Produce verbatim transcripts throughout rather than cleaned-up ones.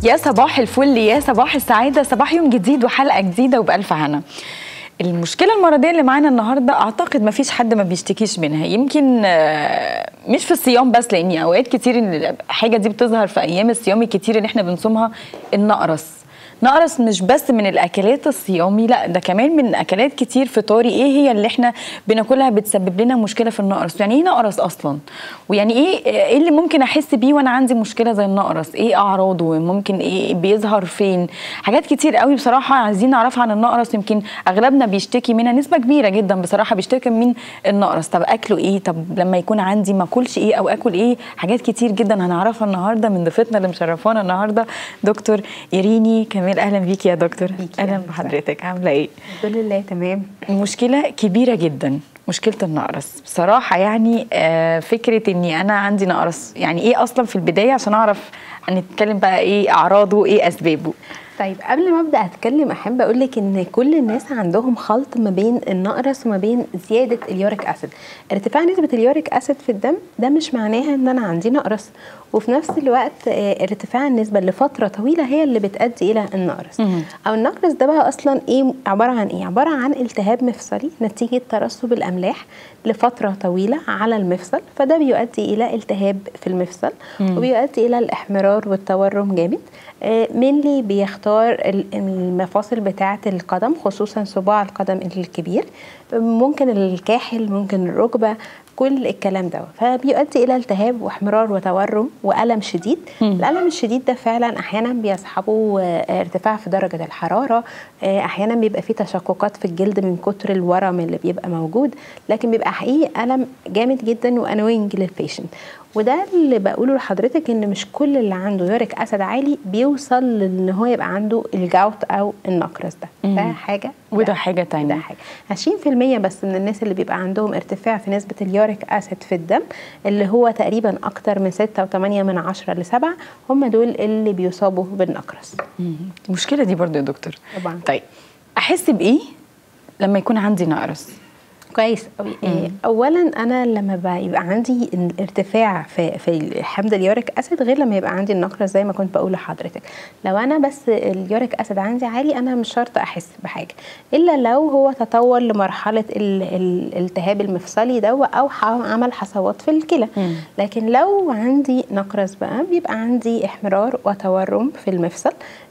يا صباح الفل، يا صباح السعادة، صباح يوم جديد وحلقة جديدة وبألف هنا. المشكلة المرضية اللي معانا النهاردة أعتقد ما فيش حد ما بيشتكيش منها، يمكن مش في الصيام بس، لأني أوقات كتير الحاجة دي بتظهر في أيام الصيام الكتير اللي احنا بنصومها. النقرس نقرس مش بس من الاكلات الصيامي، لا ده كمان من اكلات كتير فطاري. ايه هي اللي احنا بناكلها بتسبب لنا مشكله في النقرس؟ يعني ايه نقرس اصلا؟ ويعني ايه ايه اللي ممكن احس بيه وانا عندي مشكله زي النقرس؟ ايه اعراضه؟ ممكن ايه بيظهر فين؟ حاجات كتير قوي بصراحه عايزين نعرفها عن النقرس. يمكن اغلبنا بيشتكي منها، نسبه كبيره جدا بصراحه بيشتكي من النقرس. طب اكله ايه؟ طب لما يكون عندي ما اكلش ايه او اكل ايه؟ حاجات كتير جدا هنعرفها النهارده من ضيفتنا اللي مشرفانا النهارده دكتور إيريني. اهلا بيكي يا دكتور. اهلا بحضرتك، عامله ايه؟ الحمد لله تمام. مشكله كبيره جدا مشكله النقرس بصراحه، يعني آه فكره اني انا عندي نقرس، يعني ايه اصلا في البدايه عشان اعرف نتكلم بقى ايه اعراضه ايه اسبابه. طيب قبل ما ابدا اتكلم احب اقول لك ان كل الناس عندهم خلط ما بين النقرس وما بين زياده اليوريك اسيد. ارتفاع نسبه اليوريك اسيد في الدم ده مش معناها ان انا عندي نقرس، وفي نفس الوقت ارتفاع النسبه لفتره طويله هي اللي بتؤدي الى النقرس. او النقرس ده بقى اصلا ايه؟ عباره عن ايه؟ عباره عن التهاب مفصلي نتيجه ترسب الاملاح لفتره طويله على المفصل، فده بيؤدي الى التهاب في المفصل وبيؤدي الى الاحمرار والتورم جامد. مين اللي بيختار المفاصل بتاعه القدم، خصوصا صباع القدم الكبير، ممكن الكاحل، ممكن الركبه، كل الكلام ده، فبيؤدي الى التهاب واحمرار وتورم والم شديد. مم. الالم الشديد ده فعلا احيانا بيصحبه ارتفاع في درجه الحراره، احيانا بيبقى فيه تشققات في الجلد من كتر الورم اللي بيبقى موجود، لكن بيبقى حقيقي الم جامد جدا وانوينج للبيشنت. وده اللي بقوله لحضرتك، ان مش كل اللي عنده يوريك اسيد عالي بيوصل لان هو يبقى عنده الجاوت او النقرس ده. ده حاجه وده حاجه تانية. ده حاجه عشرين في المية بس من الناس اللي بيبقى عندهم ارتفاع في نسبه اليوريك اسيد في الدم، اللي هو تقريبا اكتر من ستة وثمانية من عشرة لسبعة، هم دول اللي بيصابوا بالنقرس. المشكله دي برضو يا دكتور طبعا. طيب احس بايه لما يكون عندي نقرس؟ كويس قوي. اولا انا لما بيبقى عندي ارتفاع في في حمض اليوريك اسيد غير لما يبقى عندي النقرس، زي ما كنت بقول لحضرتك. لو انا بس اليوريك اسيد عندي عالي انا مش شرط احس بحاجه، الا لو هو تطور لمرحله الالتهاب المفصلي ده او عمل حصوات في الكلى. لكن لو عندي نقرس بقى بيبقى عندي احمرار وتورم في المفصل،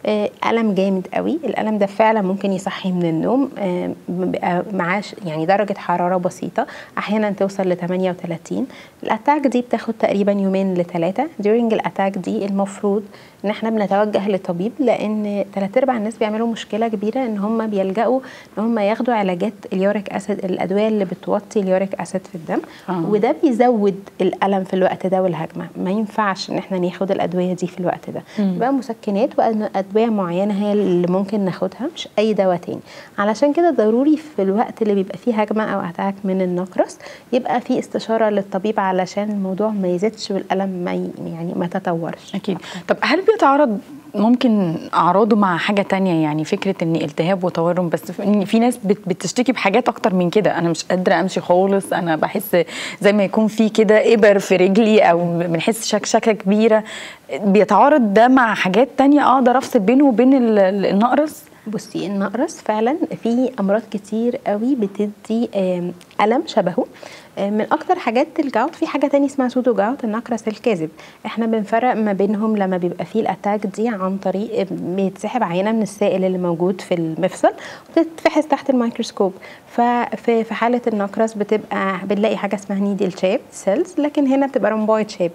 الم جامد قوي. الالم ده فعلا ممكن يصحي من النوم، بيبقى معاه يعني درجه حراره بسيطه، احيانا توصل ل ثمانية وثلاثين. الاتاك دي بتاخد تقريبا يومين لثلاثه. during الاتاك دي المفروض ان احنا بنتوجه لطبيب، لان ثلاث ارباع الناس بيعملوا مشكله كبيره ان هم بيلجأوا ان هم ياخدوا علاجات اليوريك اسيد، الادويه اللي بتوطي اليوريك اسيد في الدم. آه. وده بيزود الالم في الوقت ده والهجمه. ما ينفعش ان احنا ناخد الادويه دي في الوقت ده. يبقى مسكنات وادويه معينه هي اللي ممكن ناخدها، مش اي دواء تاني. علشان كده ضروري في الوقت اللي بيبقى فيه هجمه او اتاك من النقرس يبقى في استشاره للطبيب علشان الموضوع ما يزيدش والالم ما يعني ما تطورش. اكيد. طب هل بيتعارض ممكن اعراضه مع حاجه تانية؟ يعني فكره ان التهاب وتورم، بس في ناس بتشتكي بحاجات اكتر من كده. انا مش قادره امشي خالص، انا بحس زي ما يكون في كده ابر في رجلي، او بنحس شكشكه كبيره. بيتعارض ده مع حاجات تانية اقدر افصل بينه وبين النقرس؟ بصي، النقرس فعلا في امراض كتير قوي بتدي الم شبهه. من اكتر حاجات الجاوت، في حاجه تاني اسمها سودو جاوت، النقرس الكاذب. احنا بنفرق ما بينهم لما بيبقى فيه الاتاك دي عن طريق بيتسحب عينه من السائل اللي موجود في المفصل وبتتفحص تحت الميكروسكوب. ففي في حاله النقرس بتبقى بنلاقي حاجه اسمها نيدل شيب سيلز، لكن هنا بتبقى رومبويد شيب،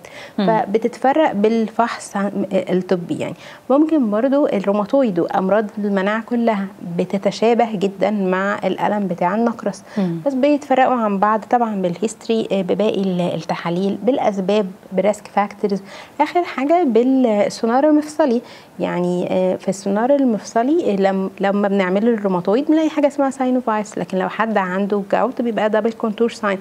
فبتتفرق بالفحص الطبي. يعني ممكن برضو الروماتويد وامراض المناعه كلها بتتشابه جدا مع الالم بتاع النقرس، بس بيتفرقوا عن بعض طبعا بالهيستوري، بباقي التحاليل، بالاسباب، بريسك فاكتورز، اخر حاجه بالسونار المفصلي. يعني في السونار المفصلي لما بنعمل الروماتويد بنلاقي حاجه اسمها ساينوفايتس، لكن لو حد عنده جاوت بيبقى دبل كونتور ساين.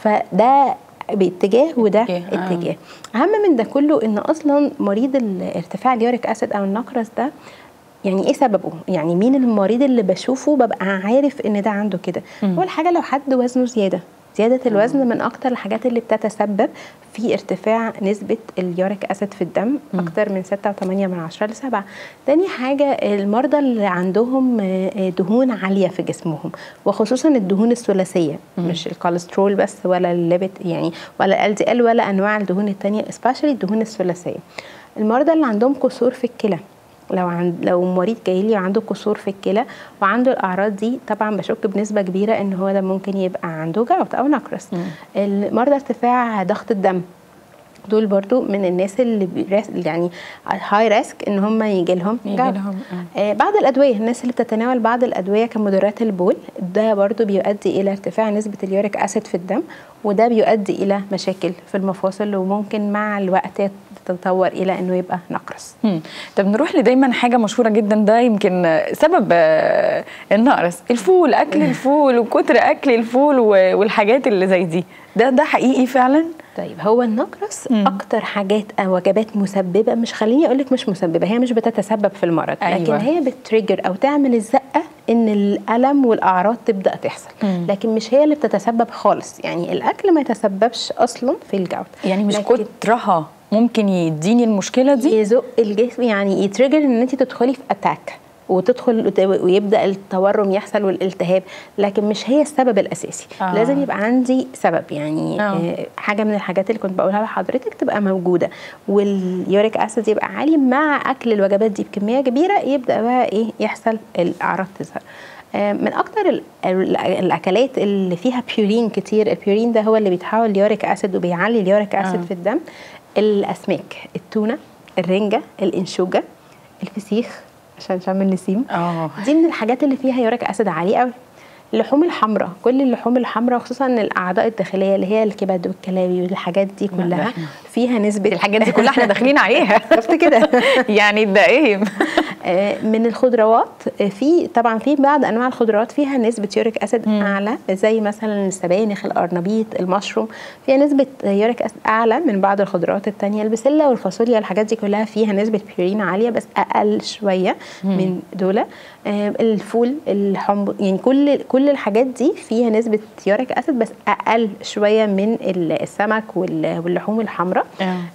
فده باتجاه وده اتجاه. اهم من ده كله ان اصلا مريض الارتفاع اليوريك اسيد او النقرس ده يعني ايه سببه؟ يعني مين المريض اللي بشوفه ببقى عارف ان ده عنده كده؟ اول حاجه لو حد وزنه زياده، زياده الوزن من اكتر الحاجات اللي بتتسبب في ارتفاع نسبه اليوريك اسيد في الدم اكتر من ستة وثمانية من عشرة لسبعة. تاني حاجه المرضى اللي عندهم دهون عاليه في جسمهم، وخصوصا الدهون الثلاثيه، مش الكوليسترول بس ولا الليبت يعني ولا ال دي ال ولا انواع الدهون التانية، especially الدهون الثلاثيه. المرضى اللي عندهم كسور في الكلى، لو عند لو مريض جاي لي وعنده كسور في الكلى وعنده الاعراض دي، طبعا بشك بنسبه كبيره ان هو ده ممكن يبقى عنده جلط او نقرس. المرضى ارتفاع ضغط الدم دول برضو من الناس اللي يعني هاي ريسك ان هم يجي لهم جلط. آه بعض الادويه، الناس اللي بتتناول بعض الادويه كمضادات البول، ده برضو بيؤدي الى ارتفاع نسبه اليوريك اسيد في الدم، وده بيؤدي الى مشاكل في المفاصل، وممكن مع الوقت تتطور الى انه يبقى نقرس. طب نروح لدايما حاجه مشهوره جدا، ده يمكن سبب النقرس، الفول، اكل الفول وكتر اكل الفول والحاجات اللي زي دي، ده ده حقيقي فعلا؟ طيب هو النقرس مم. اكتر حاجات او وجبات مسببه، مش خليني اقول لك مش مسببه، هي مش بتتسبب في المرض، أيوة. لكن هي بتريجر او تعمل الزقه ان الالم والاعراض تبدا تحصل، مم. لكن مش هي اللي بتتسبب خالص. يعني الاكل ما يتسببش اصلا في الجلط، يعني مش كترها ممكن يديني المشكله دي، يزق الجسم، يعني يتريجر ان انت تدخلي في اتاك وتدخل ويبدا التورم يحصل والالتهاب، لكن مش هي السبب الاساسي. آه. لازم يبقى عندي سبب، يعني آه. حاجه من الحاجات اللي كنت بقولها لحضرتك تبقى موجوده، واليوريك اسيد يبقى عالي مع اكل الوجبات دي بكميه كبيره، يبدا بقى ايه يحصل الاعراض تظهر. من اكتر الاكلات اللي فيها بيورين كتير، البيورين ده هو اللي بيتحول ليوريك اسيد وبيعلي اليوريك اسيد آه. في الدم، الاسماك، التونه، الرنجه، الانشوجه، الفسيخ عشان شم النسيم، اه دي من الحاجات اللي فيها يوريك اسيد عالي قوي. اللحوم الحمراء، كل اللحوم الحمراء خصوصا الاعضاء الداخليه اللي هي الكبد والكلاوي والحاجات دي كلها فيها نسبه، الحاجات دي كلها احنا داخلين عليها شفت كده يعني ده ايه. من الخضروات، في طبعا في بعض انواع الخضروات فيها نسبه يوريك اسيد اعلى، زي مثلا السبانخ، القرنبيط، المشروم، فيها نسبه يوريك اسيد اعلى من بعض الخضروات الثانيه. البسله والفاصوليا، الحاجات دي كلها فيها نسبه بيورين عاليه بس اقل شويه من دول. الفول، الحمص، يعني كل كل الحاجات دي فيها نسبه يوريك اسيد بس اقل شويه من السمك واللحوم الحمراء.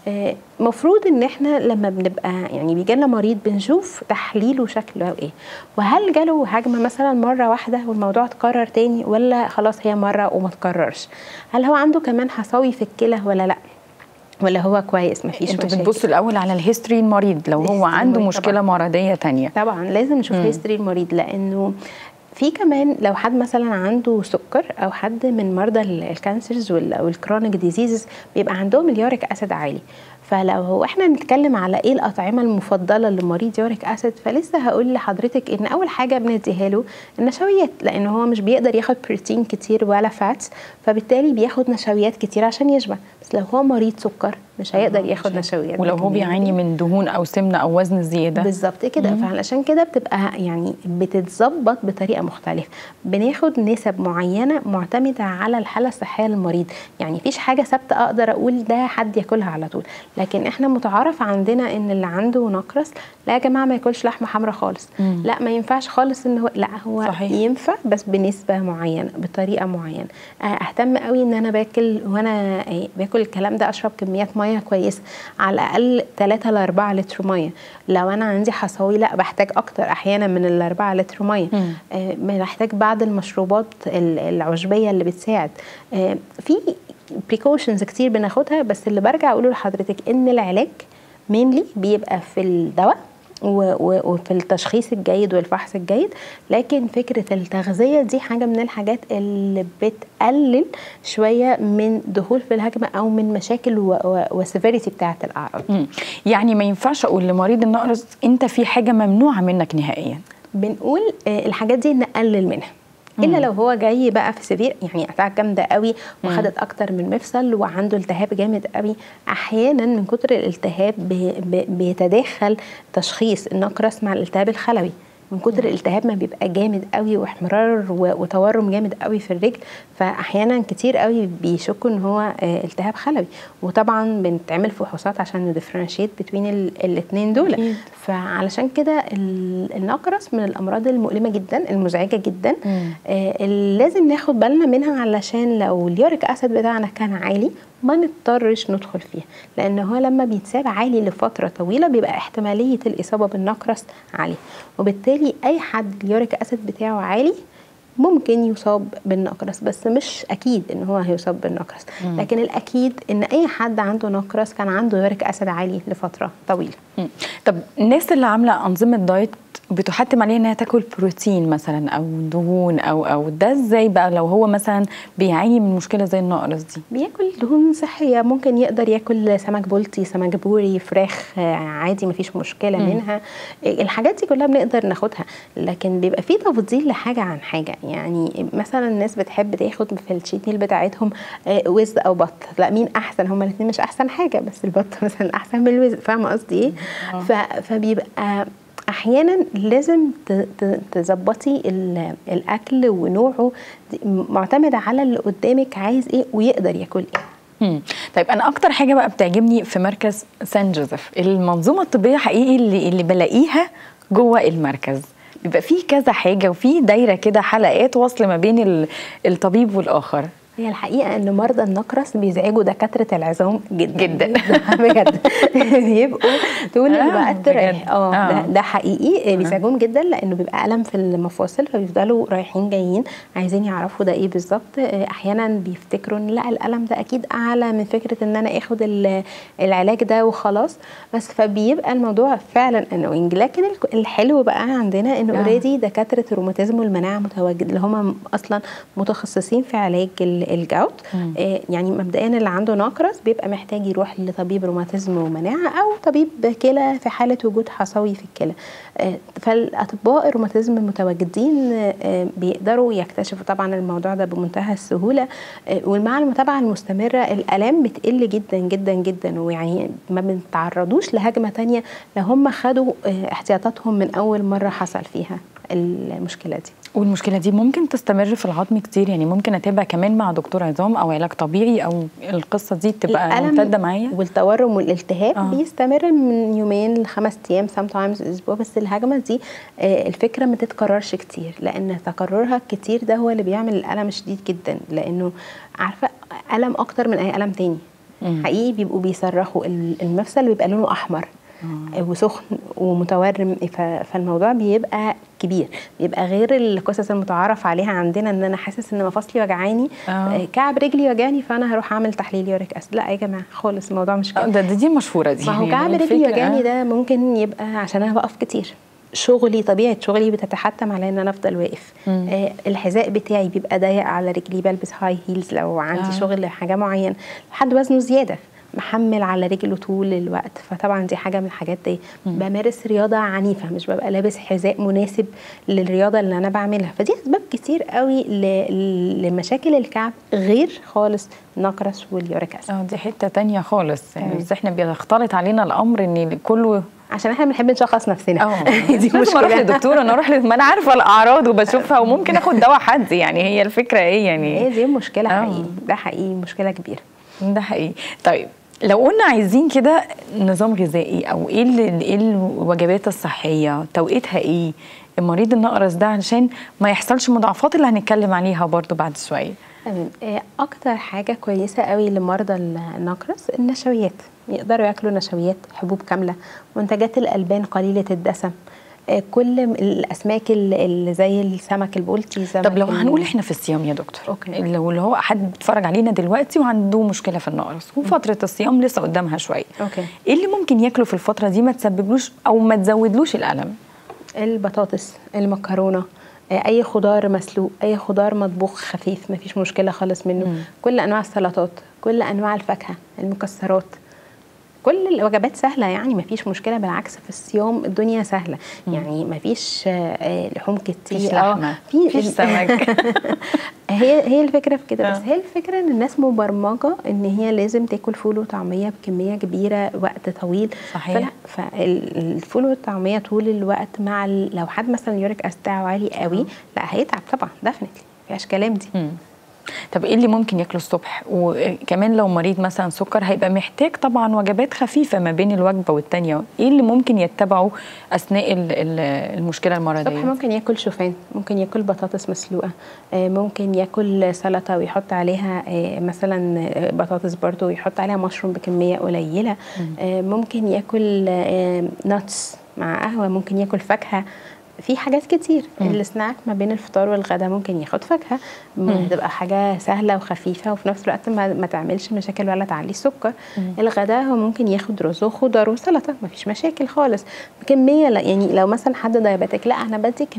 مفروض ان احنا لما بنبقى يعني بيجي لنا مريض بنشوف تحليله شكله ايه، وهل جاله هجمه مثلا مره واحده والموضوع اتكرر تاني، ولا خلاص هي مره وما اتكررش، هل هو عنده كمان حصاوي في الكلى ولا لا، ولا هو كويس مفيش مشاكل. انتوا بتبصوا الاول على الهيستوري المريض لو هو عنده مشكله طبعاً. مرضيه تانية طبعا لازم نشوف هيستوري المريض، لانه في كمان لو حد مثلا عنده سكر او حد من مرضى الكانسرز والكرونيك ديزيزز بيبقى عندهم اليوريك اسيد عالي، فلو هو احنا نتكلم على ايه الاطعمه المفضله لمريض يوريك اسيد، فلسه هقول لحضرتك ان اول حاجه بنديها له النشويات، لان هو مش بيقدر ياخد بروتين كتير ولا فاتس، فبالتالي بياخد نشويات كتير عشان يشبع. بس لو هو مريض سكر مش هيقدر ياخد نشويات، ولو هو بيعاني من دهون او سمنه او وزن زياده بالظبط كده، فعلشان كده بتبقى يعني بتتظبط بطريقه مختلفه، بناخد نسب معينه معتمده على الحاله الصحيه للمريض. يعني مفيش حاجه ثابته اقدر اقول ده حد ياكلها على طول، لكن احنا متعارف عندنا ان اللي عنده نقرس لا يا جماعه ما ياكلش لحمه حمراء خالص، مم. لا ما ينفعش خالص، ان هو لا هو صحيح. ينفع بس بنسبه معينه بطريقه معينه. اهتم قوي ان انا باكل وانا باكل الكلام ده اشرب كميات ميه كويسه، على الاقل ثلاثة ل أربعة لتر ميه. لو انا عندي حصاوي لا بحتاج اكتر احيانا من ال أربعة لتر ميه. آه بحتاج بعض المشروبات العشبيه اللي بتساعد. آه في بريكوشنز كتير بناخدها، بس اللي برجع اقوله لحضرتك ان العلاج مينلي بيبقى في الدواء وفي التشخيص الجيد والفحص الجيد، لكن فكرة التغذية دي حاجة من الحاجات اللي بتقلل شوية من دخول في الهجمة أو من مشاكل وسيفيريتي بتاعة الأعراض. يعني ما ينفعش أقول لمريض النقرس أنت في حاجة ممنوعة منك نهائيا، بنقول الحاجات دي نقلل منها، الا لو هو جاي بقى في سبير يعني اتاك جامده قوي وخدت اكتر من مفصل وعنده التهاب جامد قوي. احيانا من كتر الالتهاب بي بي بيتداخل تشخيص النقرس مع الالتهاب الخلوي، من كتر الالتهاب ما بيبقى جامد قوي واحمرار وتورم جامد قوي في الرجل، فاحيانا كتير قوي بيشكوا ان هو التهاب خلوي. وطبعا بنتعمل فحوصات عشان ندفرنشيت بين الاثنين دول. فعلشان كده النقرس من الامراض المؤلمه جدا المزعجه جدا، آه لازم ناخد بالنا منها، علشان لو اليوريك اسيد بتاعنا كان عالي ما نضطرش ندخل فيها، لان هو لما بيتساب عالي لفتره طويله بيبقى احتماليه الاصابه بالنقرس عاليه، وبالتالي اي حد اليوريك اسيد بتاعه عالي ممكن يصاب بالنقرس، بس مش اكيد ان هو هيصاب بالنقرس. مم. لكن الاكيد ان اي حد عنده نقرس كان عنده يوريك اسيد عالي لفتره طويله. مم. طب الناس اللي عامله انظمه دايت بتحتم عليها انها تاكل بروتين مثلا او دهون او او ده ازاي بقى لو هو مثلا بيعاني من مشكله زي النقرس دي؟ بياكل دهون صحيه، ممكن يقدر ياكل سمك بولتي، سمك بوري، فراخ عادي مفيش مشكله. مم. منها الحاجات دي كلها بنقدر ناخدها، لكن بيبقى في تفضيل لحاجه عن حاجه. يعني مثلا الناس بتحب تاخد في الشيت ميل بتاعتهم وز او بط، لا مين احسن؟ هما الاثنين مش احسن حاجه، بس البط مثلا احسن من الوز، فاهمه قصدي ايه؟ فبيبقى احيانا لازم تظبطي الاكل ونوعه معتمد على اللي قدامك عايز ايه ويقدر ياكل ايه. مم. طيب انا اكتر حاجه بقى بتعجبني في مركز سان جوزيف المنظومه الطبيه حقيقي اللي, اللي بلاقيها جوه المركز، بيبقى فيه كذا حاجه وفي دايره كده حلقات وصل ما بين الطبيب والاخر. هي الحقيقه ان مرضى النقرس بيزعجوا دكاتره العظام جدا جدا بجد. يبقوا طول الوقت رايح اه ده, ده حقيقي بيزعجوهم جدا، لانه بيبقى الم في المفاصل، فبيفضلوا رايحين جايين عايزين يعرفوا ده ايه بالظبط. احيانا بيفتكروا ان لا الالم ده اكيد اعلى من فكره ان انا اخد العلاج ده وخلاص، بس فبيبقى الموضوع فعلا انوينج. لكن الحلو بقى عندنا انه اوريدي دكاتره الروماتيزم والمناعه متواجد، اللي هم اصلا متخصصين في علاج الجوت. آه يعني مبدئيا اللي عنده نقرس بيبقى محتاج يروح لطبيب روماتيزم ومناعه او طبيب كلى في حاله وجود حصوي في الكلى. آه فالاطباء الروماتيزم المتواجدين آه بيقدروا يكتشفوا طبعا الموضوع ده بمنتهى السهوله. آه ومع المتابعه المستمره الالام بتقل جدا جدا جدا، ويعني ما بنتعرضوش لهجمه ثانيه لو هم خدوا آه احتياطاتهم من اول مره حصل فيها المشكله دي. والمشكله دي ممكن تستمر في العظم كتير، يعني ممكن اتابع كمان مع دكتور عظام او علاج طبيعي، او القصه دي تبقى ممتده معايا؟ والتورم والالتهاب آه. بيستمر من يومين لخمس ايام sometimes اسبوع، بس الهجمه دي آه الفكره ما تتكررش كتير، لان تكررها كتير ده هو اللي بيعمل الالم شديد جدا، لانه عارفه الم اكتر من اي الم تاني. مم. حقيقي بيبقوا بيصرخوا، المفصل بيبقى لونه احمر آه. وسخن ومتورم، فالموضوع بيبقى كبير، بيبقى غير القصص المتعارف عليها عندنا ان انا حاسس ان مفاصلي وجعاني آه. كعب رجلي وجعني فانا هروح اعمل تحليل يوريك اسيد. لا يا جماعه خالص، الموضوع مش كده. ده دي مشهوره دي. ما هو كعب رجلي وجعني ده ممكن يبقى عشان انا بقف كتير، شغلي طبيعه شغلي بتتحتم على ان انا افضل واقف. آه الحذاء بتاعي بيبقى ضيق على رجلي، بلبس هاي هيلز لو عندي آه. شغل حاجه معينه، حد وزنه زياده محمل على رجله طول الوقت، فطبعا دي حاجه من الحاجات دي. بمارس رياضه عنيفه، مش ببقى لابس حذاء مناسب للرياضه اللي انا بعملها، فدي اسباب كتير قوي لمشاكل الكعب غير خالص النقرس واليوريك اسيد. اه دي حته تانية خالص يعني. بس احنا بيختلط علينا الامر ان كله عشان احنا بنحب نشخص نفسنا. اه دي مشكله. اروح لدكتور، انا اروح ما انا عارفه الاعراض وبشوفها وممكن اخد دواء حد، يعني هي الفكره ايه يعني؟ هي دي مشكله حقيقي، ده حقيقي مشكله كبيره. ده حقيقي. طيب لو قلنا عايزين كده نظام غذائي او ايه ايه الوجبات الصحيه توقيتها ايه المريض النقرس ده علشان ما يحصلش مضاعفات اللي هنتكلم عليها برضو بعد شويه؟ تمام. اكتر حاجه كويسه قوي لمرضى النقرس النشويات، يقدروا ياكلوا نشويات، حبوب كامله، منتجات الالبان قليله الدسم، كل الاسماك اللي زي السمك البولتي. طب لو هنقول احنا في الصيام يا دكتور، أوكي. لو اللي هو حد بيتفرج علينا دلوقتي وعنده مشكله في النقرس وفتره الصيام لسه قدامها شويه، أوكي. ايه اللي ممكن ياكله في الفتره دي ما تسببلوش او ما تزودلوش الالم؟ البطاطس، المكرونه، اي خضار مسلوق، اي خضار مطبوخ خفيف مفيش مشكله خالص منه. مم. كل انواع السلطات، كل انواع الفاكهه، المكسرات، كل الوجبات سهله يعني ما فيش مشكله، بالعكس في الصيام الدنيا سهله. مم. يعني ما فيش لحوم كتير، مفيش لحمه، مفيش سمك. هي هي الفكره في كده. بس هي الفكره ان الناس مبرمجه ان هي لازم تاكل فول وطعميه بكميه كبيره وقت طويل. صحيح. فلا، فالفول والطعميه طول الوقت مع لو حد مثلا اليوريك اسيد بتاعه عالي قوي، لا هيتعب طبعا، ديفنتلي ما فيهاش كلام دي. مم. طب ايه اللي ممكن ياكله الصبح؟ وكمان لو مريض مثلا سكر هيبقى محتاج طبعا وجبات خفيفه ما بين الوجبه والتانيه، ايه اللي ممكن يتبعه اثناء المشكله المرضيه؟ الصبح ممكن ياكل شوفان، ممكن ياكل بطاطس مسلوقه، ممكن ياكل سلطه ويحط عليها مثلا بطاطس برضو ويحط عليها مشروم بكميه قليله. ممكن ياكل ناتس مع قهوه، ممكن ياكل فاكهه، في حاجات كتير. السناك ما بين الفطار والغدا ممكن ياخد فاكهه، هتبقى حاجه سهله وخفيفه وفي نفس الوقت ما, ما تعملش مشاكل ولا تعلي السكر. مم. الغدا هو ممكن ياخد رز وخضار وسلطه، ما فيش مشاكل خالص بكميه. يعني لو مثلا حد دايباتيك، لا انا بدي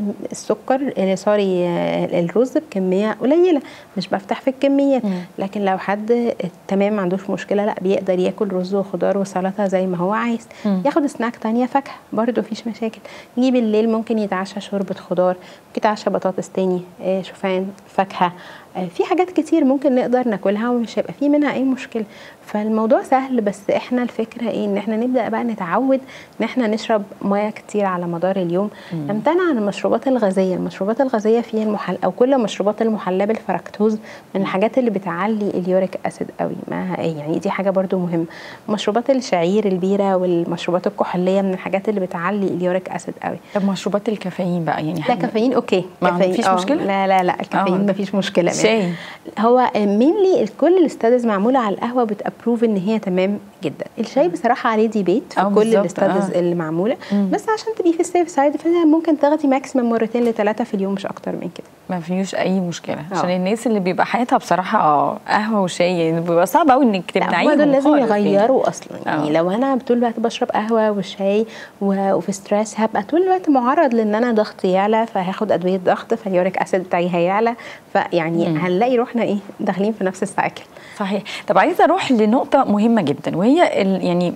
السكر سوري الرز بكميه قليله، مش بفتح في الكميات. مم. لكن لو حد تمام ما عندوش مشكله، لا بيقدر ياكل رز وخضار وسلطه زي ما هو عايز. مم. ياخد سناك تانية فاكهه برده مفيش مشاكل. يجي بالليل ممكن يتعشى شوربه خضار، ممكن يتعشى بطاطس تاني، شوفان، فاكهه، في حاجات كتير ممكن نقدر ناكلها ومش هيبقى في منها اي مشكله. فالموضوع سهل، بس احنا الفكره ايه؟ ان احنا نبدا بقى نتعود ان احنا نشرب ميه كتير على مدار اليوم، نمتنع عن المشروبات الغازيه. المشروبات الغازيه فيها المحل او كل مشروبات المحلاه بالفركتوز من الحاجات اللي بتعلي اليوريك اسيد قوي. ما يعني دي حاجه برده مهمه. مشروبات الشعير، البيره والمشروبات الكحوليه من الحاجات اللي بتعلي اليوريك اسيد قوي. طب مشروبات الكافيين بقى يعني؟ لا كافيين اوكي، ما فيش مشكله. لا لا لا الكافيين ما فيش مشكله. شاي هو مينلي كل الاستادز معموله على القهوه بتابروف ان هي تمام جدا. الشاي بصراحه عليه ديبيت في كل الاستادز آه. اللي معموله. مم. بس عشان تبقي في السيف سايد ممكن تاخدي ماكسيمم مرتين لثلاثه في اليوم، مش اكتر من كده. ما فيش اي مشكله. أوه. عشان الناس اللي بيبقى حياتها بصراحه قهوه وشاي بيبقى صعب قوي انك تمنعيهم. دول لازم يغيروا اصلا. يعني أوه. لو انا طول الوقت بشرب قهوه وشاي وفي ستريس، هبقى طول الوقت معرض لان انا ضغطي يعلى، فهاخد ادويه ضغط، فاليوريك اسيد بتاعي هيعلى، فيعني مم. هنلاقي روحنا ايه داخلين في نفس السايكل. صحيح. طب عايزه اروح لنقطه مهمه جدا، وهي يعني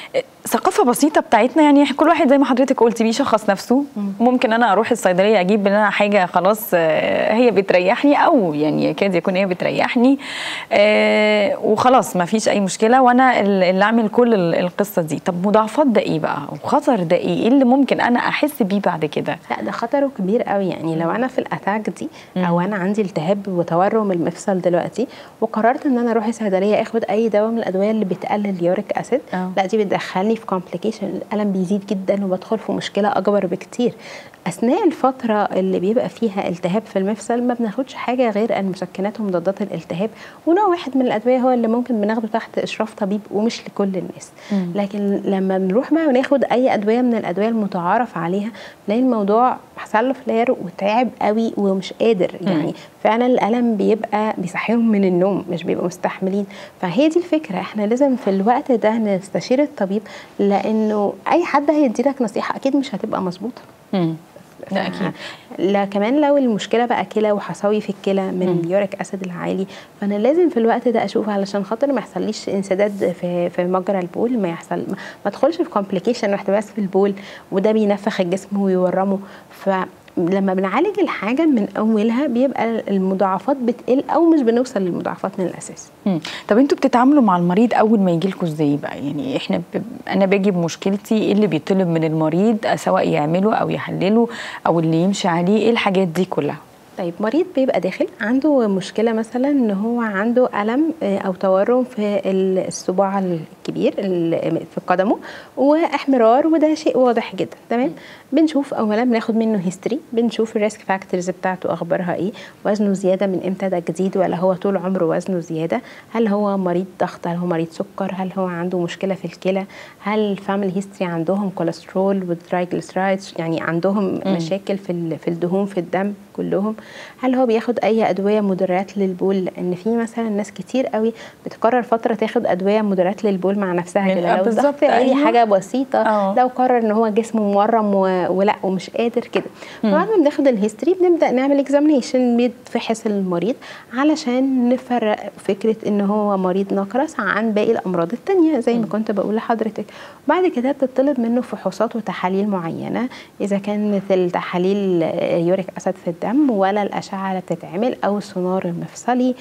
ثقافه بسيطه بتاعتنا. يعني كل واحد زي ما حضرتك قلتي بيشخص نفسه. مم. ممكن انا اروح الصيدليه اجيب لنا حاجه خلاص هي بتريحني، او يعني يكاد يكون هي بتريحني آه وخلاص ما فيش اي مشكله، وانا اللي اعمل كل القصه دي. طب مضاعفات ده ايه بقى؟ وخطر ده ايه؟ ايه اللي ممكن انا احس بيه بعد كده؟ لا ده خطره كبير قوي. يعني لو انا في الاتاك دي، او انا عندي التهاب وتورم المفصل دلوقتي، وقررت ان انا اروح الصيدليه اخد اي دواء من الادويه اللي بتقلل اليوريك اسيد، أوه. لا دي بتدخلني في كومبليكيشن، الالم بيزيد جدا وبدخل في مشكله اكبر بكتير. اثناء الفتره اللي بيبقى فيها التهاب في المفصل ما بناخدش حاجه غير المسكنات ومضادات الالتهاب، ونوع واحد من الادويه هو اللي ممكن بناخده تحت اشراف طبيب، ومش لكل الناس. مم. لكن لما بنروح بقى وناخد اي ادويه من الادويه المتعارف عليها، نلاقي الموضوع حصل له فلير وتعب قوي ومش قادر. مم. يعني فعلا الالم بيبقى بيصحيهم من النوم، مش بيبقوا مستحملين. فهي دي الفكره، احنا لازم في الوقت ده نستشير الطبيب، لانه اي حد هيدي لك نصيحه اكيد مش هتبقى مظبوطه. ده اكيد. لا كمان لو المشكله بقى كلى وحصاوي في الكلى من اليوريك اسيد العالي، فانا لازم في الوقت ده اشوف علشان خاطر ما يحصليش انسداد في في مجرى البول، ما يحصل ما ادخلش في كومبليكيشن واحتباس في البول، وده بينفخ الجسم ويورمه. ف لما بنعالج الحاجه من اولها بيبقى المضاعفات بتقل، او مش بنوصل للمضاعفات من الاساس. مم. طب انتوا بتتعاملوا مع المريض اول ما يجي لكم ازاي بقى؟ يعني احنا ب... انا باجي بمشكلتي، ايه اللي بيطلب من المريض سواء يعمله او يحلله او اللي يمشي عليه؟ ايه الحاجات دي كلها؟ طيب مريض بيبقى داخل عنده مشكله، مثلا ان هو عنده الم او تورم في الصباع الكبير في قدمه واحمرار، وده شيء واضح جدا. تمام. بنشوف اولا بناخد منه هيستوري، بنشوف الريسك فاكتورز بتاعته اخبارها ايه، وزنه زياده من امتى، ده جديد ولا هو طول عمره وزنه زياده، هل هو مريض ضغط، هل هو مريض سكر، هل هو عنده مشكله في الكلى، هل الفاميلي هيستوري عندهم كوليسترول وترايجليسرايدز، يعني عندهم م. مشاكل في في الدهون في الدم كلهم. هل هو بياخد اي ادويه مدرات للبول، لان في مثلا ناس كتير قوي بتقرر فتره تاخد ادويه مدرات للبول مع نفسها كده، لو الضغط اي حاجه بسيطه أوه. لو قرر ان هو جسمه مورم ولا ومش قادر كده. فبعد ما بناخد الهيستوري بنبدا نعمل اكزامينيشن، بيتفحص المريض علشان نفرق فكره ان هو مريض نقرس عن باقي الامراض التانية زي ما كنت بقول لحضرتك. بعد كده بتطلب منه فحوصات وتحاليل معينه، اذا كان مثل تحاليل يوريك اسيد في الدم ولا الاشعه اللي بتتعمل او السونار المفصلي،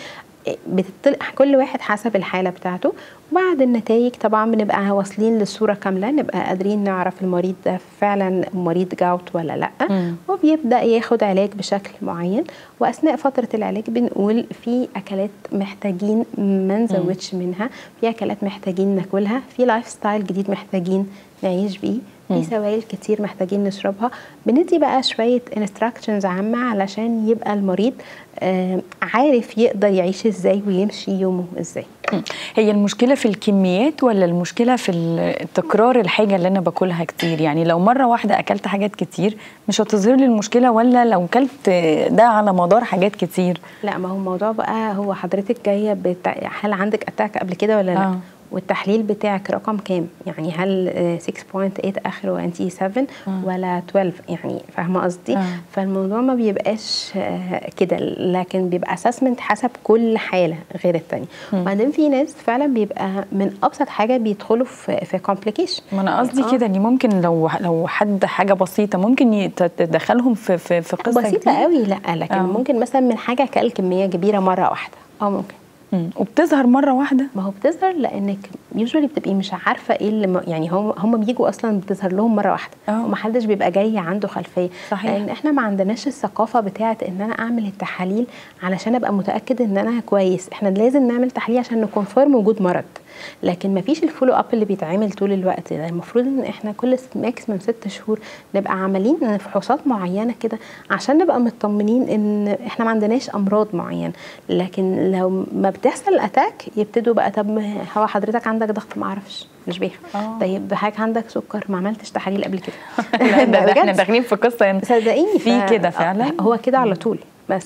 بتطلع كل واحد حسب الحاله بتاعته. وبعد النتائج طبعا بنبقى واصلين للصوره كامله، نبقى قادرين نعرف المريض ده فعلا مريض جاوت ولا لا. مم. وبيبدا ياخد علاج بشكل معين، واثناء فتره العلاج بنقول في اكلات محتاجين ما نزودش منها، في اكلات محتاجين ناكلها، في لايف ستايل جديد محتاجين نعيش بيه، في سوائل كتير محتاجين نشربها. بندي بقى شويه انستراكشنز عامه علشان يبقى المريض آه عارف يقدر يعيش ازاي ويمشي يومه ازاي. هي المشكله في الكميات ولا المشكله في تكرار الحاجه اللي انا باكلها كتير؟ يعني لو مره واحده اكلت حاجات كتير مش هتظهر لي المشكله، ولا لو اكلت ده على مدار حاجات كتير؟ لا، ما هو الموضوع بقى هو حضرتك جايه بتا... هل عندك اتاك قبل كده ولا لا؟ آه. والتحليل بتاعك رقم كام؟ يعني هل ستة فاصلة ثمانية اخره انتي سبعة آه. ولا اثناشر؟ يعني فاهمه قصدي؟ آه. فالموضوع ما بيبقاش كده، لكن بيبقى اسسمنت حسب كل حاله غير الثانيه. وبعدين في ناس فعلا بيبقى من ابسط حاجه بيدخلوا في في كومبليكيشن. ما انا قصدي آه. كده ان ممكن لو لو حد حاجه بسيطه ممكن تدخلهم في في في قصه بسيطه جديدة. قوي، لا لكن آه. ممكن مثلا من حاجه كل كميه كبيره مره واحده اه ممكن. مم. وبتظهر مره واحده؟ ما هو بتظهر لانك يوجوالي بتبقي مش عارفه ايه اللي يعني هم هم بيجوا اصلا بتظهر لهم مره واحده ومحدش بيبقى جاي عنده خلفيه. صحيح. لان احنا ما عندناش الثقافه بتاعه ان انا اعمل التحاليل علشان ابقى متاكد ان انا كويس. احنا لازم نعمل تحليل عشان نكونفيرم وجود مرض، لكن ما فيش الفولو اب اللي بيتعمل طول الوقت ده. المفروض ان احنا كل ماكسيمم ست شهور نبقى عاملين فحوصات معينه كده عشان نبقى مطمنين ان احنا ما عندناش امراض معينه. لكن لو ما بتحصل الاتاك يبتدوا بقى طب هو حضرتك عندك ضغط؟ ما اعرفش مش بيها. طيب حضرتك عندك سكر؟ ما عملتش تحاليل قبل كده. لا ده احنا داخلين في قصه صدقيني في كده فعلا. هو كده على طول بس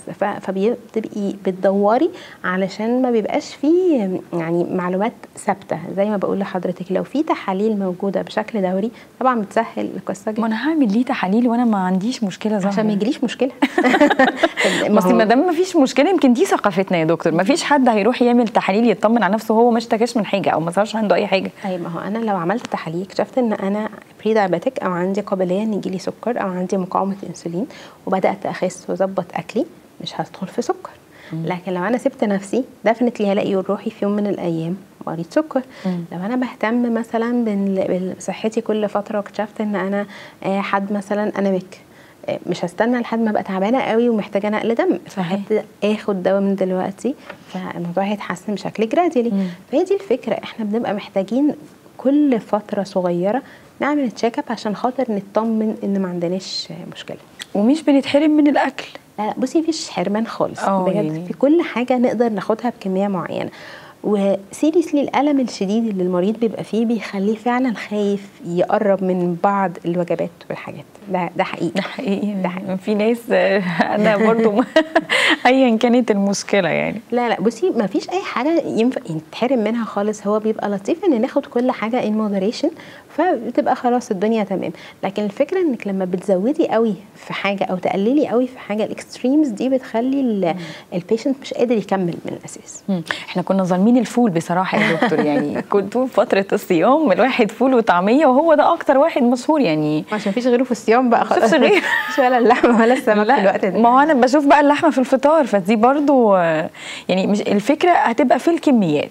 فبتبقي بتدوري علشان ما بيبقاش فيه يعني معلومات ثابته. زي ما بقول لحضرتك لو في تحاليل موجوده بشكل دوري طبعا بتسهل القصه جدا. ما انا هعمل ليه تحاليل وانا ما عنديش مشكله ظاهره عشان ما يجيليش مشكله. بس ما دام ما فيش مشكله يمكن دي ثقافتنا يا دكتور. ما فيش حد هيروح يعمل تحاليل يطمن على نفسه هو ما اشتكاش من حاجه او ما صارش عنده اي حاجه. ايوه ما هو انا لو عملت تحاليل اكتشفت ان انا بري دايابيتك او عندي قابليه ان يجيلي سكر او عندي مقاومه انسولين وبدات اخس واظبط اكلي، مش هدخل في سكر. مم. لكن لو انا سبت نفسي دفنتلي هلاقي روحي في يوم من الايام مريض سكر. مم. لو انا بهتم مثلا بصحتي كل فتره واكتشفت ان انا حد مثلا انيميك، مش هستنى لحد ما ابقى تعبانه قوي ومحتاجه نقل دم، فهبدا اخد دواء من دلوقتي فالموضوع هيتحسن بشكل جراديلي. فهي دي الفكره، احنا بنبقى محتاجين كل فتره صغيره نعمل تشيك اب عشان خاطر نطمن ان ما عندناش مشكله. ومش بنتحرم من الاكل. لا بصي مفيش حرمان خالص بجد. يعني. في كل حاجه نقدر ناخدها بكميه معينه. وسيريسلي الالم الشديد اللي المريض بيبقى فيه بيخليه فعلا خايف يقرب من بعض الوجبات والحاجات. ده ده حقيقي ده حقيقي, ده حقيقي. في ناس انا برضو ايا كانت المشكله يعني. لا لا بصي ما فيش اي حاجه ينفع يتحرم منها خالص. هو بيبقى لطيف ان ناخد كل حاجه ان مودريشن فبتبقى خلاص الدنيا تمام. لكن الفكره انك لما بتزودي قوي في حاجه او تقللي قوي في حاجه الاكستريمز دي بتخلي البيشنت مش قادر يكمل من الاساس. مم. احنا كنا ظالمين الفول بصراحه يا دكتور. يعني كنت طول فتره الصيام الواحد فول وطعميه وهو ده اكتر واحد مشهور يعني عشان مفيش غيره في الصيام بقى خلاص. مش غير مش ولا اللحمه ولا السمك في الوقت ده. ما هو انا بشوف بقى اللحمه في الفطار فدي برضو يعني مش الفكره هتبقى في الكميات.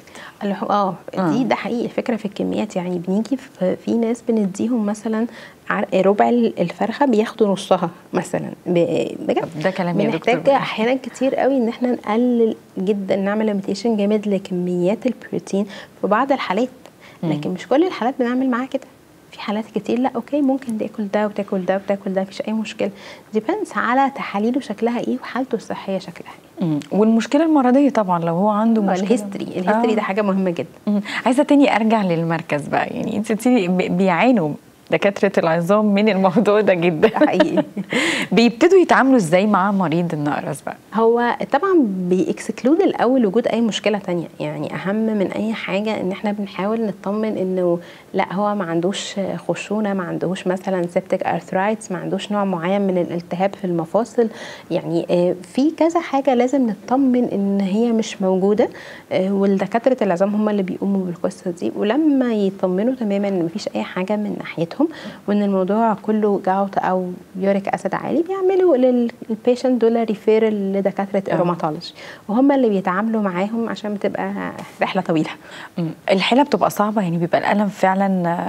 اه دي ده حقيقي الفكره في الكميات. يعني بنيجي في, في ناس بنديهم مثلا ربع الفرخه بياخدوا نصها مثلا بجد. ده كلام يا دكتور. بنحتاج احيانا كتير قوي ان احنا نقلل جدا نعمل ليميتيشن جامد لكميات البروتين في بعض الحالات. لكن مش كل الحالات بنعمل معاها كده. في حالات كتير لا اوكي ممكن تاكل ده وتاكل ده وتاكل ده مفيش اي مشكله. ديبندز على تحاليله شكلها ايه وحالته الصحيه شكلها ايه. مم. والمشكله المرضيه طبعا لو هو عنده مشكله. الهيستوري الهيستوري آه. ده حاجه مهمه جدا. مم. عايزه تاني ارجع للمركز بقى. يعني انت بيعانوا دكاتره العظام من الموضوع ده جدا. حقيقي. بيبتدوا يتعاملوا ازاي مع مريض النقرس بقى؟ هو طبعا بيكسكلود الاول وجود اي مشكله تانية، يعني اهم من اي حاجه ان احنا بنحاول نطمن انه لا هو ما عندوش خشونه، ما عندوش مثلا سيبتيك ارثرايتس، ما عندوش نوع معين من الالتهاب في المفاصل. يعني في كذا حاجه لازم نطمن ان هي مش موجوده، والدكاتره العظام هم اللي بيقوموا بالقصه دي. ولما يطمنوا تماما ان مفيش اي حاجه من ناحيتهم وان الموضوع كله جاوت او يوريك اسيد عالي، بيعملوا للبيشنت دول ريفيرال لدكاتره الروماتولوجي، وهم اللي بيتعاملوا معاهم عشان بتبقى رحله طويله. الحاله بتبقى صعبه، يعني بيبقى الالم فعلا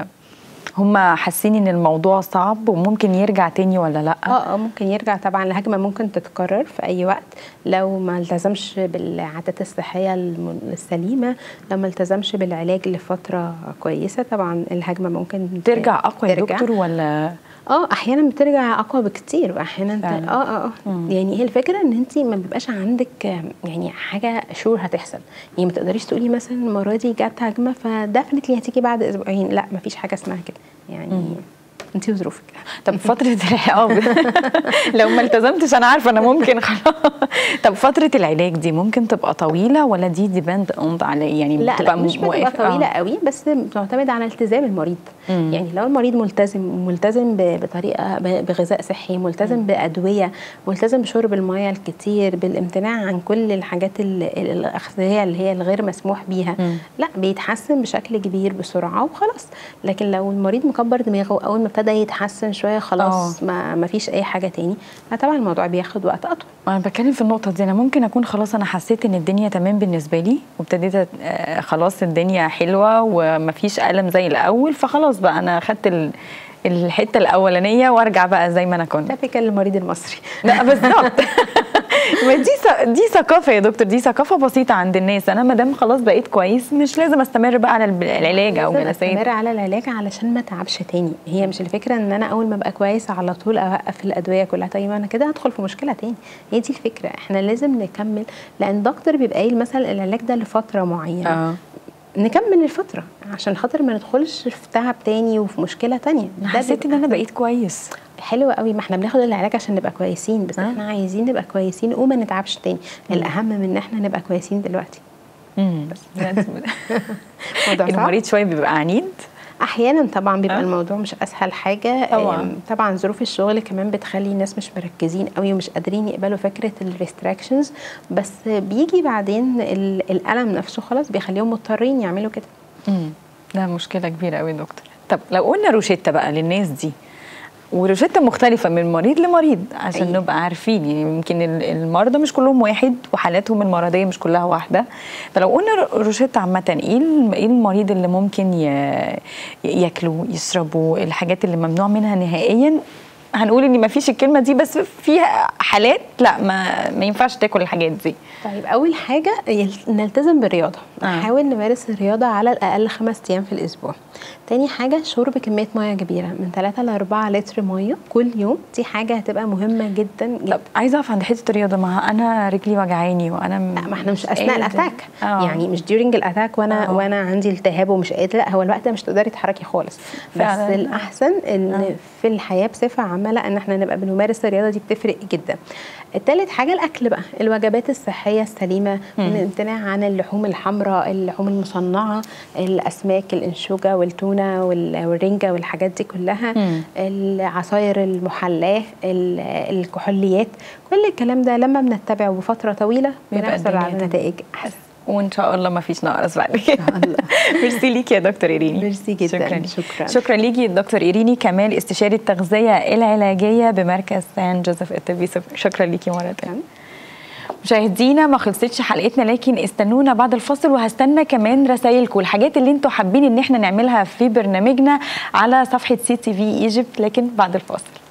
هم حاسين ان الموضوع صعب وممكن يرجع تاني ولا لا؟ اه اه ممكن يرجع طبعا. الهجمه ممكن تتكرر في اي وقت لو ما التزمش بالعادات الصحيه السليمه، لو ما التزمش بالعلاج لفتره كويسه. طبعا الهجمه ممكن ترجع اقوى يا دكتور ولا؟ اه احيانا بترجع اقوى بكتير، واحيانا اه اه اه يعني هي الفكره ان انت ما بيبقاش عندك يعني حاجه شور هتحصل، يعني ما تقدريش تقولي مثلا المره دي جت هجمه فدفنتلي هتيجي بعد اسبوعين، لا ما فيش حاجه اسمها كده يعني. انت وظروفك. طب فتره العقاب لو ما التزمتش انا عارفه انا ممكن خلاص. طب فتره العلاج دي ممكن تبقى طويله ولا دي ديبند اون على يعني لا بتبقى لا مش بتبقى طويله آه. قوي، بس بتعتمد على التزام المريض. مم. يعني لو المريض ملتزم ملتزم بطريقه بغذاء صحي، ملتزم مم. بادويه، ملتزم بشرب الميه الكتير، بالامتناع عن كل الحاجات الاغذيه اللي هي الغير مسموح بيها، مم. لا بيتحسن بشكل كبير بسرعه وخلاص. لكن لو المريض مكبر دماغه اول ما ابتدى يتحسن شويه خلاص أوه. ما ما فيش اي حاجه تاني، طبعا الموضوع بياخد وقت اطول. انا بتكلم في النقطه دي، انا ممكن اكون خلاص انا حسيت ان الدنيا تمام بالنسبه لي وابتديت آه خلاص الدنيا حلوه ومفيش الم زي الاول، فخلاص بقى انا خدت الحته الاولانيه وارجع بقى زي ما انا كنت. ده فكره المريض المصري. لا بالظبط. ما دي دي ثقافه يا دكتور، دي ثقافه بسيطه عند الناس. انا ما دام خلاص بقيت كويس مش لازم استمر بقى على العلاج او جلسات. استمر على العلاج علشان ما اتعبش تاني. هي مش الفكره ان انا اول ما ابقى كويس على طول اوقف الادويه كلها، طيب انا كده هدخل في مشكله تاني. هي دي الفكره، احنا لازم نكمل، لان الدكتور بيبقى قايل مثلا العلاج ده لفتره معينه. آه. نكمل الفتره عشان خاطر ما ندخلش في تعب تاني وفي مشكله تانيه. حسيت ان انا بقيت كويس. حلو قوي، ما احنا بناخد العلاج عشان نبقى كويسين، بس أه؟ احنا عايزين نبقى كويسين وما نتعبش تاني. مم. الاهم من ان احنا نبقى كويسين دلوقتي. امم بس المريض شويه بيبقى عنيد احيانا طبعا، بيبقى أه؟ الموضوع مش اسهل حاجه طبعا. طبعا ظروف الشغل كمان بتخلي الناس مش مركزين قوي ومش قادرين يقبلوا فكره الريستراكشنز، بس بيجي بعدين الالم نفسه خلاص بيخليهم مضطرين يعملوا كده. امم ده مشكله كبيره قوي يا دكتور. طب لو قلنا روشته بقى للناس دي، وروشته مختلفه من مريض لمريض عشان أيه. نبقى عارفين، يعني يمكن المرضى مش كلهم واحد وحالاتهم المرضيه مش كلها واحده، فلو قلنا روشته عامه ايه ايه المريض اللي ممكن ياكلوا يشربوا، الحاجات اللي ممنوع منها نهائيا؟ هنقول ان ما فيش الكلمه دي، بس فيها حالات لا ما ما ينفعش تاكل الحاجات دي. طيب اول حاجه نلتزم بالرياضه، نحاول آه. نمارس الرياضه على الاقل خمس ايام في الاسبوع. تاني حاجه شرب كميه ميه كبيره من ثلاثة ل أربعة لتر ميه كل يوم، دي حاجه هتبقى مهمه جدا جدا. طب عايزه اقف عند حته الرياضه، ما انا رجلي وجعاني وانا لا ما احنا مش اثناء الاتاك، آه. يعني مش ديورنج الاتاك وانا أوه. وانا عندي التهاب ومش قادره، لا هو الوقت ده مش تقدري تتحركي خالص. فعلا. بس الاحسن ان آه. في الحياه بصفه عامه لا ان احنا نبقى بنمارس الرياضه دي بتفرق جدا. الثالث حاجه الاكل بقى، الوجبات الصحيه السليمه، الامتناع عن اللحوم الحمراء، اللحوم المصنعه، الاسماك، الانشوجه والتونه والرنجه والحاجات دي كلها، مم. العصاير المحلاه، الكحوليات، كل الكلام ده لما بنتبعه بفتره طويله بنحصل على نتائج احسن، وان شاء الله ما فيش نقرس بعد كده. ميرسي ليكي يا دكتور ايريني. ميرسي جدا. شكرا شكرا, شكرا ليكي دكتور ايريني كمال، استشاري التغذيه العلاجيه بمركز سان جوزيف الطبي. شكرا ليكي مره ثانيه. مشاهدينا ما خلصتش حلقتنا، لكن استنونا بعد الفاصل، وهستنى كمان رسائلكم الحاجات اللي انتم حابين ان احنا نعملها في برنامجنا على صفحه سي تي في ايجيبت، لكن بعد الفاصل.